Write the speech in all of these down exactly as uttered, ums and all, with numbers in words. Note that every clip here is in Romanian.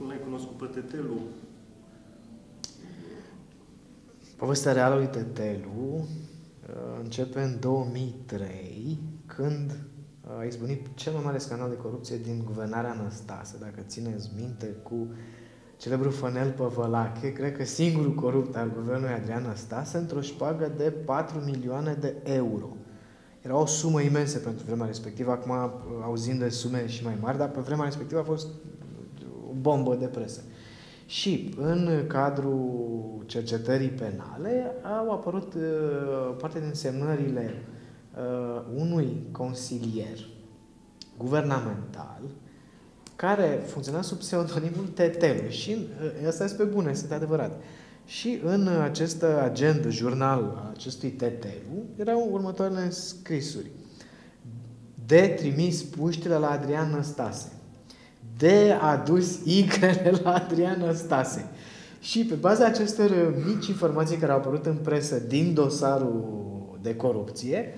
nu l-ai cunoscut pe Tetelu? Povestea reală lui Tetelu începe în două mii trei, când a izbunit cel mai mare scandal de corupție din guvernarea Năstase. Dacă țineți minte, cu celebrul Fănel Păvălache, cred că singurul corupt al guvernului Adrian Năstase, într-o șpagă de patru milioane de euro. Era o sumă imensă pentru vremea respectivă, acum auzim de sume și mai mari, dar pe vremea respectivă a fost o bombă de presă. Și în cadrul cercetării penale au apărut uh, parte din semnările uh, unui consilier guvernamental care funcționa sub pseudonimul Tetelu. Și uh, asta este pe bune, este adevărat. Și în acest agent jurnal al acestui Tetelu erau următoarele scrisuri: de trimis puștile la Adrian Năstase, de adus igrele la Adrian Năstase. Și pe baza acestor mici informații care au apărut în presă din dosarul de corupție,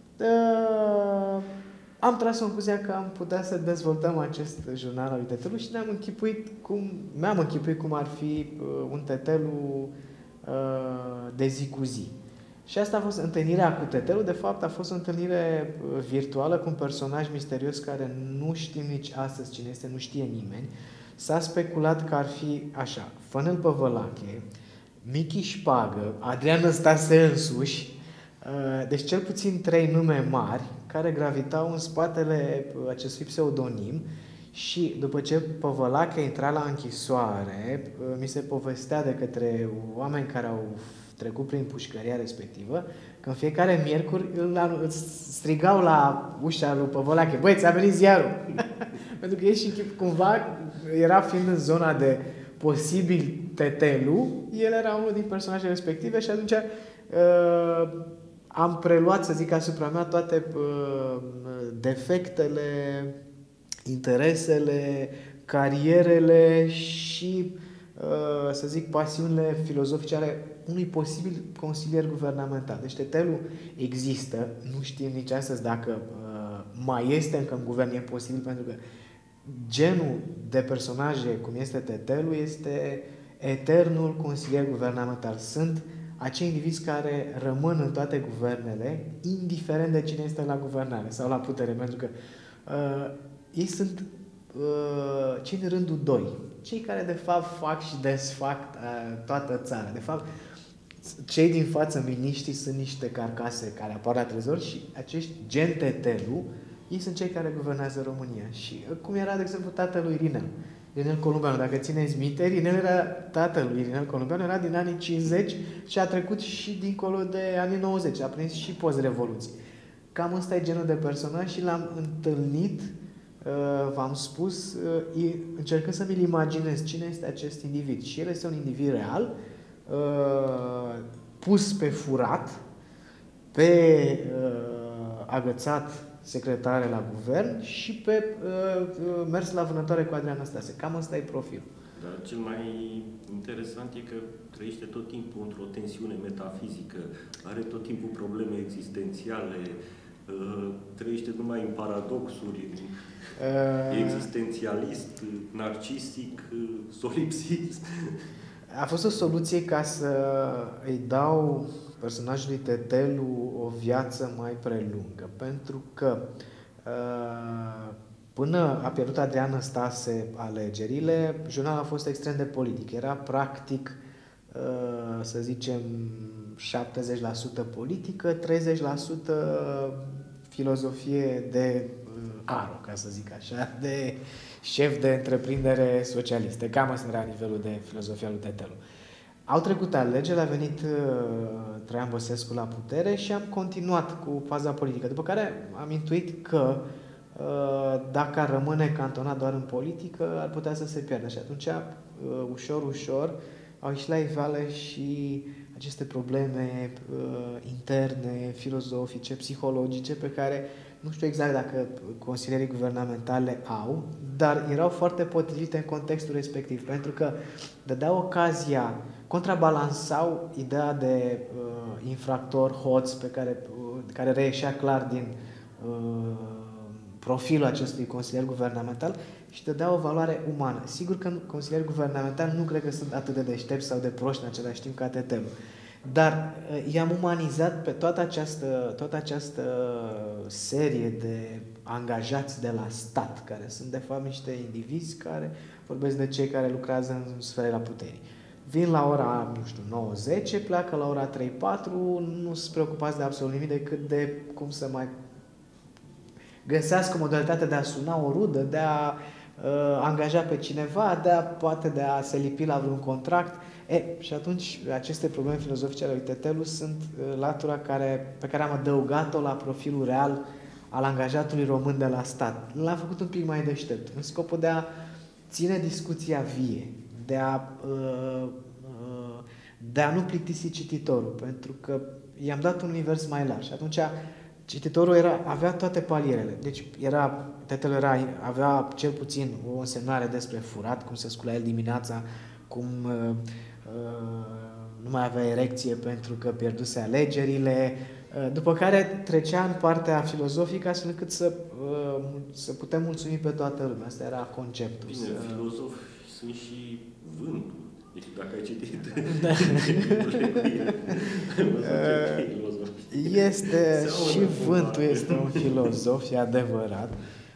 uh, am tras concluzia că am putea să dezvoltăm acest jurnal al lui Tetelu și ne-am închipuit cum, mi-am închipuit cum ar fi uh, un Tetelu uh, de zi cu zi. Și asta a fost întâlnirea cu Tetelu. De fapt, a fost o întâlnire virtuală cu un personaj misterios care nu știm nici astăzi cine este, nu știe nimeni. S-a speculat că ar fi așa: Fănel Păvălache, Michi Șpagă, Adrian Năstase însuși, deci cel puțin trei nume mari care gravitau în spatele acestui pseudonim. Și după ce Păvălache intra la închisoare, mi se povestea de către oameni care au trecut prin pușcăria respectivă, că în fiecare miercuri îl strigau la ușa lui Păvălache: băi, ți-a venit ziarul! Pentru că el și cumva era, fiind în zona de posibil Tetelu, el era unul din personajele respective și atunci uh, am preluat, să zic, asupra mea toate uh, defectele, interesele, carierele și, uh, să zic, pasiunile filozofice ale unui posibil consilier guvernamental. Deci Tetelu există, nu știm nici astăzi dacă uh, mai este încă în guvern, e posibil, pentru că genul de personaje cum este Tetelu este eternul consilier guvernamental. Sunt acei indivizi care rămân în toate guvernele, indiferent de cine este la guvernare sau la putere, pentru că uh, ei sunt uh, cei din rândul doi, cei care de fapt fac și desfac uh, toată țara. De fapt, cei din față, miniștrii, sunt niște carcase care apar la trezor și acești gen Tetelu, ei sunt cei care guvernează România. Și cum era, de exemplu, tatălui Irinel, Irinel Columbeanu. Dacă țineți minte, Irinel era tatălui Irinel Columbeanu, era din anii cincizeci și a trecut și dincolo de anii nouăzeci, a prins și post-revoluție. Cam ăsta e genul de personaj și l-am întâlnit, v-am spus, încercând să mi-l imaginez cine este acest individ. Și el este un individ real, pus pe furat, pe agățat secretare la guvern și pe mers la vânătoare cu Adrian Năstase. Cam ăsta e profilul. Dar cel mai interesant e că trăiește tot timpul într-o tensiune metafizică, are tot timpul probleme existențiale, trăiește numai în paradoxuri, uh... existențialist, narcisic, solipsist. A fost o soluție ca să îi dau personajului Tetelu o viață mai prelungă, pentru că până a pierdut Adrian Năstase alegerile, jurnalul a fost extrem de politic. Era practic, să zicem, șaptezeci la sută politică, treizeci la sută filozofie de aro, ca să zic așa, de șef de întreprindere socialistă. Cam asta era nivelul de filozofia lui Tetelu. Au trecut alegerile, a venit uh, Traian Băsescu la putere și am continuat cu faza politică. După care am intuit că uh, dacă ar rămâne cantonat doar în politică, ar putea să se pierdă. Și atunci, uh, ușor, ușor, au ieșit la iveală și aceste probleme uh, interne, filozofice, psihologice, pe care nu știu exact dacă consilierii guvernamentale au, dar erau foarte potrivite în contextul respectiv, pentru că dădeau ocazia, contrabalansau ideea de uh, infractor hoț pe care, uh, care reieșea clar din uh, profilul acestui consilier guvernamental și dădea o valoare umană. Sigur că consilieri guvernamentali nu cred că sunt atât de deștepți sau de proști în același timp ca Tetelu. Dar i-am umanizat pe toată această, toată această serie de angajați de la stat, care sunt de fapt niște indivizi care vorbesc de cei care lucrează în sfera puterii. Vin la ora, nu știu, nouă zece, pleacă la ora trei patru, nu sunt preocupați de absolut nimic decât de cum să mai găsească modalitatea de a suna o rudă, de a uh, angaja pe cineva, de a, poate de a se lipi la vreun contract. E, și atunci aceste probleme filozofice ale lui Tetelu sunt uh, latura care, pe care am adăugat-o la profilul real al angajatului român de la stat. L-am făcut un pic mai deștept, în scopul de a ține discuția vie, de a, uh, uh, de a nu plictisi cititorul, pentru că i-am dat un univers mai larg. Și atunci cititorul era, avea toate palierele. Deci era, Tetelu era, avea cel puțin o însemnare despre furat, cum se scula el dimineața, cum uh, uh, nu mai avea erecție pentru că pierduse alegerile, uh, după care trecea în partea filozofică astfel încât să, uh, să putem mulțumi pe toată lumea. Asta era conceptul. Bine, să... filozofi sunt și vântul. Deci dacă ai citit da. Este și vântul este un filozof, e adevărat.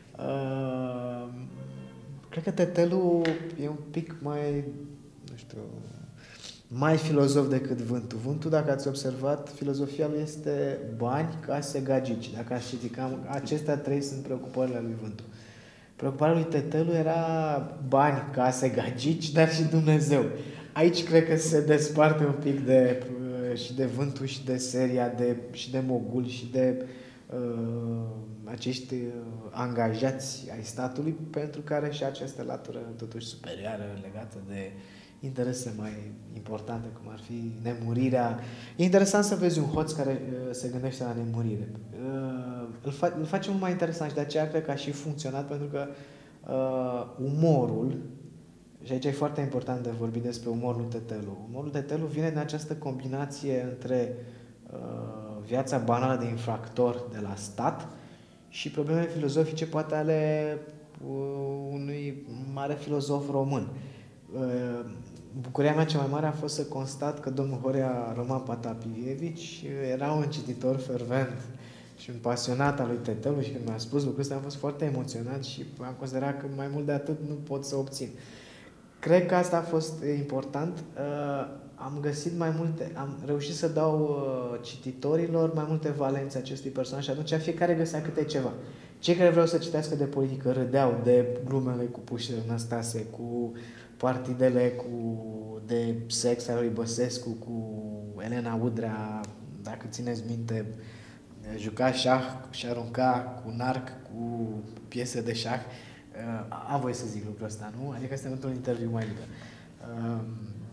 Uh, cred că Tetelu e un pic mai, nu știu, mai filozof decât vântul. Vântul, dacă ați observat, filozofia lui este bani, case, gagici. Dacă ați citit, cam acestea trei sunt preocupările lui vântul. Preocuparea lui Tetelu era bani, case, gagici, dar și Dumnezeu. Aici cred că se desparte un pic de, și de vântul și de seria, de, și de mogul și de uh, acești angajați ai statului, pentru care și această latură totuși superioară legată de interese mai importante, cum ar fi nemurirea. E interesant să vezi un hoț care uh, se gândește la nemurire. Uh, îl, fa- îl face mult mai interesant și de aceea cred că a și funcționat, pentru că uh, umorul, și aici e foarte important de vorbit despre umorul lui Tetelu. Umorul lui Tetelu vine din această combinație între uh, viața banală de infractor de la stat și problemele filozofice poate ale uh, unui mare filozof român. Uh, bucuria mea cea mai mare a fost să constat că domnul Horea Roman Patapievici era un cititor fervent și un pasionat al lui Tetelu, și când mi-a spus lucrul ăsta am fost foarte emoționat și am considerat că mai mult de atât nu pot să obțin. Cred că asta a fost important. Uh, am găsit mai multe, am reușit să dau uh, cititorilor mai multe valențe acestui personaj și atunci fiecare găsea câte ceva. Cei care vreau să citească de politică râdeau de glumele cu Puștiu Năstase, cu partidele cu, de sex al lui Băsescu, cu Elena Udrea, dacă țineți minte, juca șah și arunca cu narc, cu piese de șah. Uh, am voie să zic lucrul ăsta, nu? Adică suntem într-un interviu mai liber. Uh,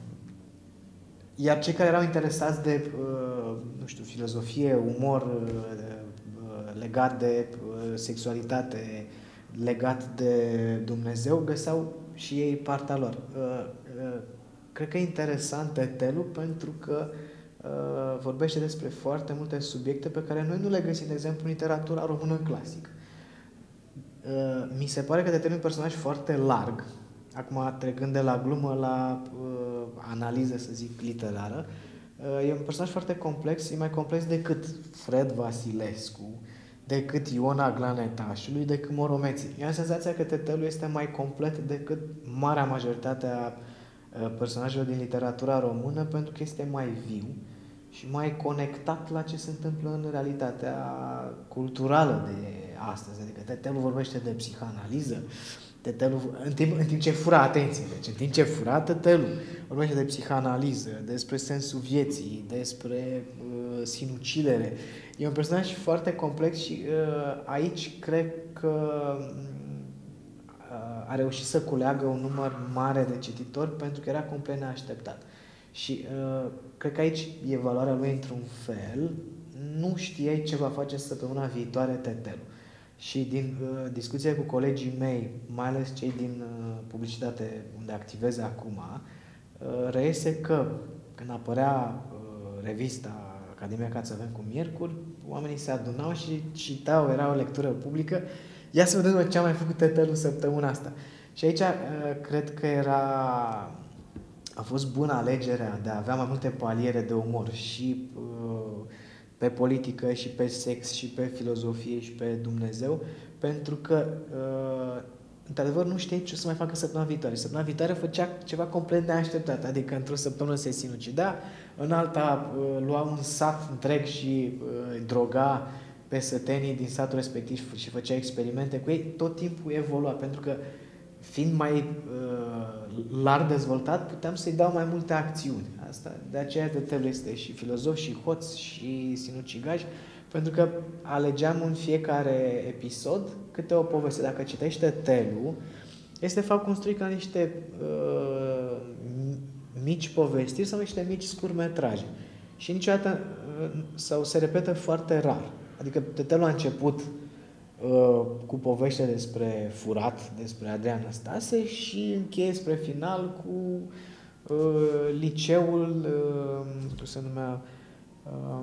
iar cei care erau interesați de, uh, nu știu, filozofie, umor uh, legat de uh, sexualitate, legat de Dumnezeu, găseau și ei partea lor. Uh, uh, cred că e interesant Tetelu pentru că uh, vorbește despre foarte multe subiecte pe care noi nu le găsim, de exemplu, în literatura română clasică. Mi se pare că Tetelu e un personaj foarte larg, acum trecând de la glumă la uh, analiză, să zic, literară. Uh, e un personaj foarte complex, e mai complex decât Fred Vasilescu, decât Iona Glanetașului, decât Moromeții. Eu am senzația că Tetelu este mai complet decât marea majoritate a uh, personajelor din literatura română, pentru că este mai viu și mai conectat la ce se întâmplă în realitatea culturală de astăzi. Adică Tetelu vorbește de psihanaliză, Tetelu, în, timp, în timp ce fura, atenție, deci în timp ce fura, Tetelu vorbește de psihanaliză, despre sensul vieții, despre uh, sinucidere. E un personaj foarte complex și uh, aici cred că uh, a reușit să culeagă un număr mare de cititori pentru că era complet neașteptat. Și uh, cred că aici e valoarea lui într-un fel. Nu știai ce va face săptămâna viitoare Tetelu. Și din uh, discuția cu colegii mei, mai ales cei din uh, publicitate unde activez acum, uh, reiese că când apărea uh, revista Academia Ca să avem cu miercuri, oamenii se adunau și citau, era o lectură publică Ia să vedem ce a mai făcut Tetelul săptămâna asta. Și aici cred că era... A fost bună alegerea de a avea mai multe paliere de umor și uh, pe politică, și pe sex, și pe filozofie, și pe Dumnezeu, pentru că uh, într-adevăr nu știi ce o să mai facă săptămâna viitoare. Săptămâna viitoare făcea ceva complet neașteptat, adică într-o săptămână se sinucidea, în alta uh, lua un sat întreg și uh, droga pe sătenii din satul respectiv și făcea experimente cu ei. Tot timpul evolua, pentru că fiind mai uh, larg dezvoltat, puteam să-i dau mai multe acțiuni. Asta, de aceea Tetelul este și filozof, și hoț, și sinucigaj, pentru că alegeam în fiecare episod câte o poveste. Dacă citești Tetelul, este de fapt construit ca niște uh, mici povestiri sau niște mici scurtmetraje. Și niciodată, uh, sau se repetă foarte rar. Adică Tetelul a început uh, cu povește despre furat, despre Adrian Năstase și încheie spre final cu uh, liceul, uh, cum se numea, um,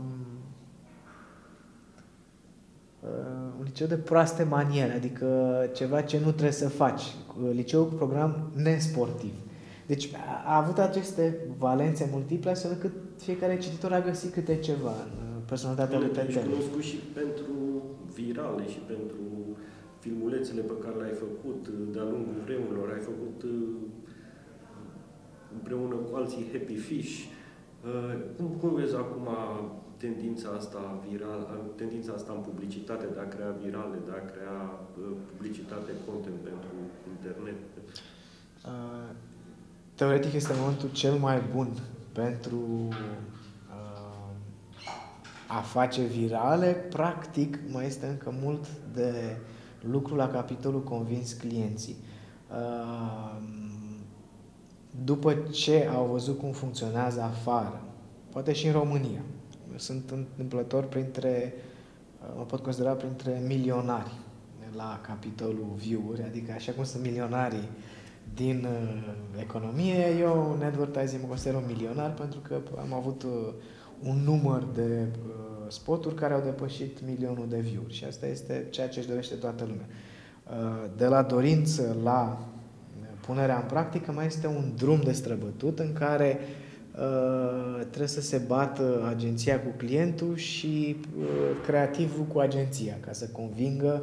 uh, un liceu de proaste maniere, adică ceva ce nu trebuie să faci. Liceul cu program nesportiv. Deci a, a avut aceste valențe multiple, astfel încât fiecare cititor a găsit câte ceva în personalitatea lui Tetel. Ești cunoscut și pentru virale și pentru filmulețele pe care le-ai făcut de-a lungul vremurilor. Ai făcut împreună cu alții Happy Fish. Cum, cum vezi acum tendința asta viral, tendința asta în publicitate, de a crea virale, de a crea publicitate content pentru internet? Teoretic este momentul cel mai bun pentru a face virale. Practic, mai este încă mult de lucru la capitolul convins clienții. După ce au văzut cum funcționează afară, poate și în România, sunt întâmplător printre, mă pot considera printre milionari la capitolul view-uri, adică așa cum sunt milionarii din uh, economie, eu în advertising mă consider un milionar pentru că am avut uh, un număr de uh, spoturi care au depășit milionul de view-uri și asta este ceea ce își dorește toată lumea. Uh, de la dorință la punerea în practică mai este un drum de străbătut în care uh, trebuie să se bată agenția cu clientul și uh, creativul cu agenția ca să convingă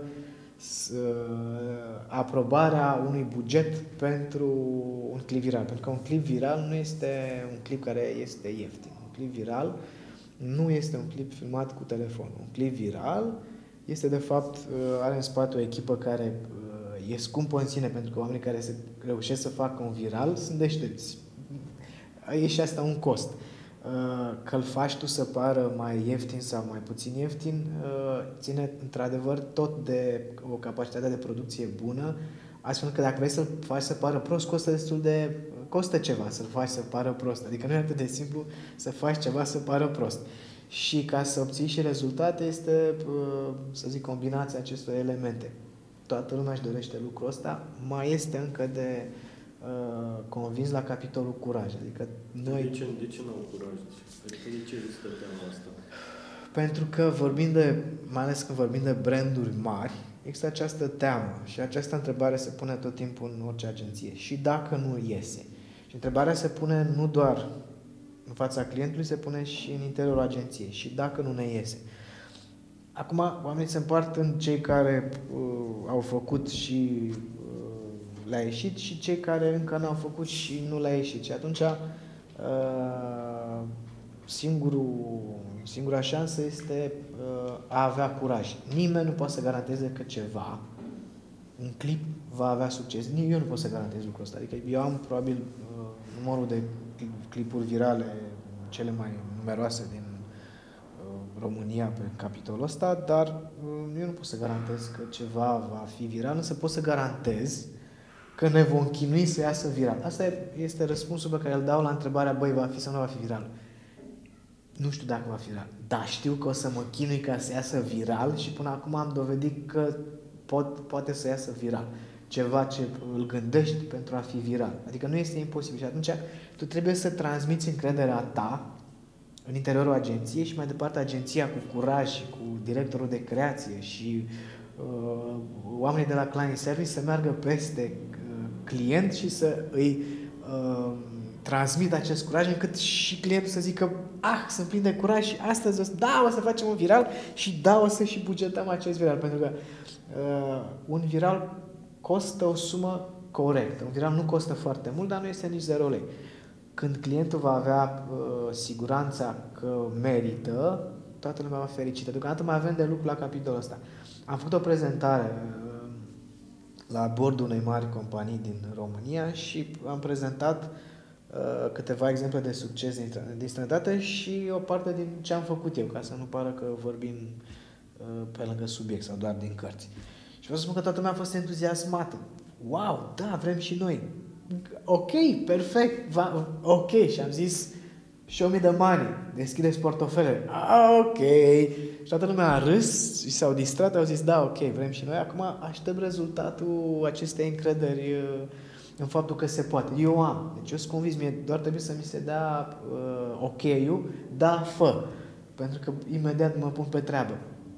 aprobarea unui buget pentru un clip viral. Pentru că un clip viral nu este un clip care este ieftin. Un clip viral nu este un clip filmat cu telefonul. Un clip viral este, de fapt, are în spate o echipă care e scumpă în sine, pentru că oamenii care se reușesc să facă un viral sunt deștepți. E și asta un cost. Că îl faci tu să pară mai ieftin sau mai puțin ieftin, ține într-adevăr tot de o capacitate de producție bună, astfel că dacă vrei să-l faci să pară prost, costă destul de... costă ceva să-l faci să pară prost. Adică nu e atât de simplu să faci ceva să pară prost. Și ca să obții și rezultate este, să zic, combinația acestor elemente. Toată lumea își dorește lucrul ăsta, mai este încă de Uh, convins la capitolul curaj. Adică noi... De ce, de ce n-au curaj? Adică de ce există teama asta? Pentru că vorbind de, mai ales când vorbim de branduri mari, există această teamă și această întrebare se pune tot timpul în orice agenție. Și dacă nu iese? Și întrebarea se pune nu doar în fața clientului, se pune și în interiorul agenției. Și dacă nu ne iese? Acum, oamenii se împart în cei care uh, au făcut și le-a ieșit și cei care încă n-au făcut și nu le-a ieșit. Și atunci singurul, singura șansă este a avea curaj. Nimeni nu poate să garanteze că ceva, un clip, va avea succes. Nici eu nu pot să garantez lucrul ăsta. Adică eu am probabil numărul de clipuri virale cele mai numeroase din România pe capitolul ăsta, dar eu nu pot să garantez că ceva va fi viral, însă pot să garantez că ne vom chinui să iasă viral. Asta este răspunsul pe care îl dau la întrebarea, băi, va fi sau nu va fi viral? Nu știu dacă va fi viral, dar știu că o să mă chinui ca să iasă viral și până acum am dovedit că pot, poate să iasă viral. Ceva ce îl gândești pentru a fi viral. Adică nu este imposibil. Și atunci tu trebuie să transmiți încrederea ta în interiorul agenției și mai departe agenția cu curaj și cu directorul de creație și uh, oamenii de la client service să meargă peste uh, client și să îi uh, transmit acest curaj încât și clientul să zică ah, sunt plin de curaj și astăzi o să, da, o să facem un viral și da, o să și bugetăm acest viral. Pentru că uh, un viral costă o sumă corectă. Un viral nu costă foarte mult, dar nu este nici zero lei. Când clientul va avea uh, siguranța că merită, toată lumea va fi fericită. Deocamdată mai avem de lucru la capitolul ăsta. Am făcut o prezentare uh, la bordul unei mari companii din România și am prezentat uh, câteva exemple de succes din, din străinătate și o parte din ce am făcut eu, ca să nu pară că vorbim uh, pe lângă subiect sau doar din cărți. Și vreau să spun că toată lumea a fost entuziasmată. Wow, da, vrem și noi. Ok, perfect, va, ok. Și am zis, show me the money, deschideți portofele. Ah, ok. Și toată lumea a râs și s-au distrat, au zis, da, ok, vrem și noi. Acum aștept rezultatul acestei încrederi în faptul că se poate. Eu am. Deci eu sunt convins, mie doar trebuie să mi se dea uh, ok-ul, da, fă. Pentru că imediat mă pun pe treabă.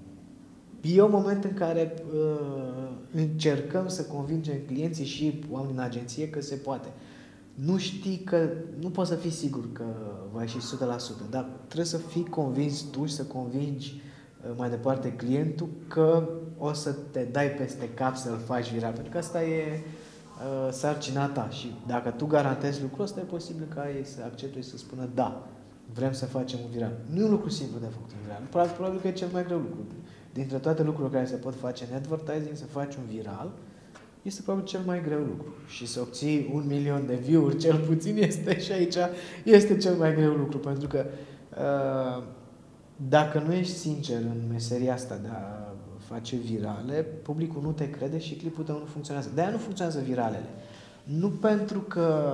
E un moment în care uh, încercăm să convingem clienții și oamenii în agenție că se poate. Nu știi că, nu poți să fii sigur că va ieși o sută la sută, dar trebuie să fii convins tu și să convingi uh, mai departe clientul că o să te dai peste cap să-l faci viral, pentru că asta e uh, sarcina ta și dacă tu garantezi lucrul ăsta, e posibil ca ei să accepte și să spună da, vrem să facem un viral. Nu e un lucru simplu de făcut un viral, probabil, probabil că e cel mai greu lucru. Dintre toate lucrurile care se pot face în advertising, să faci un viral, este probabil cel mai greu lucru. Și să obții un milion de view-uri, cel puțin, este și aici, este cel mai greu lucru. Pentru că uh, dacă nu ești sincer în meseria asta de a face virale, publicul nu te crede și clipul tău nu funcționează. De-aia nu funcționează viralele. Nu pentru că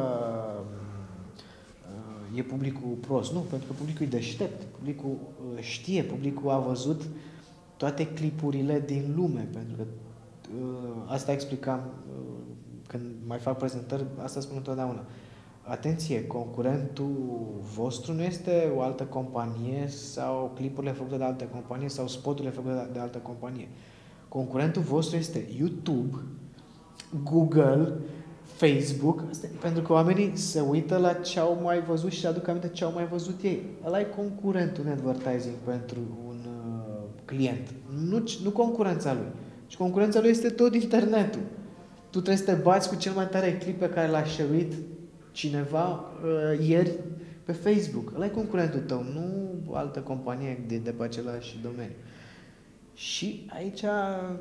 uh, e publicul prost, nu, pentru că publicul e deștept, publicul uh, știe, publicul a văzut toate clipurile din lume, pentru că uh, asta explicam uh, când mai fac prezentări, asta spun întotdeauna. Atenție, concurentul vostru nu este o altă companie sau clipurile făcute de altă companie sau spoturile făcute de, de altă companie. Concurentul vostru este YouTube, Google, Facebook, asta, pentru că oamenii se uită la ce au mai văzut și se aduc aminte ce au mai văzut ei. Ăla e concurentul în advertising pentru un client. Nu, nu concurența lui. Și concurența lui este tot internetul. Tu trebuie să te bați cu cel mai tare clip pe care l-a share-uit cineva uh, ieri pe Facebook. Ăla e concurentul tău, nu altă companie de, de pe același domeniu. Și aici uh,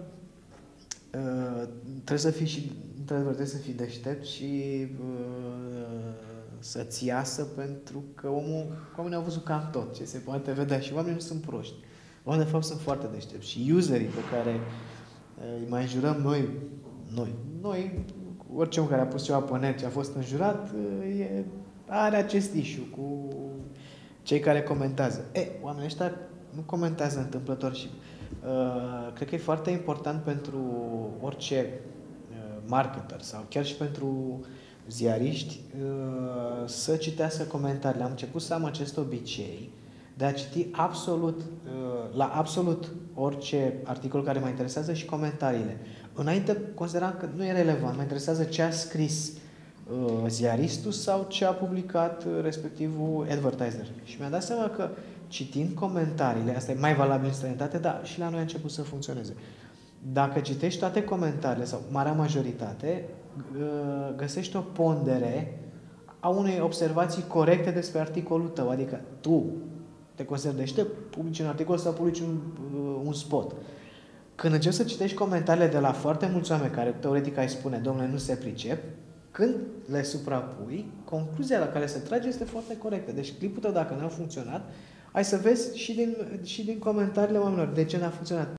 trebuie să fii și trebuie să fii deștept și uh, să-ți iasă, pentru că omul, oamenii au văzut cam tot ce se poate vedea și oamenii nu sunt proști. Oamenii, de fapt, sunt foarte deștepți și userii pe care îi mai înjurăm noi, noi, noi, orice om care a pus ceva pe net și a fost înjurat, e, are acest issue cu cei care comentează. E, oamenii ăștia nu comentează întâmplător și uh, cred că e foarte important pentru orice uh, marketer sau chiar și pentru ziariști uh, să citească comentariile. Am început să am acest obicei de a citi absolut, la absolut orice articol care mă interesează și comentariile. Înainte consideram că nu e relevant, mă interesează ce a scris uh, ziaristul sau ce a publicat uh, respectivul advertiser. Și mi-am dat seama că citind comentariile, asta e mai valabil în străinătate, dar și la noi a început să funcționeze. Dacă citești toate comentariile sau marea majoritate, uh, găsești o pondere a unei observații corecte despre articolul tău, adică tu te consideri deștept, publici un articol sau publici un, uh, un spot. Când începi să citești comentariile de la foarte mulți oameni care teoretic ai spune, domnule, nu se pricep, când le suprapui, concluzia la care se trage este foarte corectă. Deci clipul tău, dacă nu a funcționat, ai să vezi și din, și din comentariile oamenilor de ce n-a funcționat.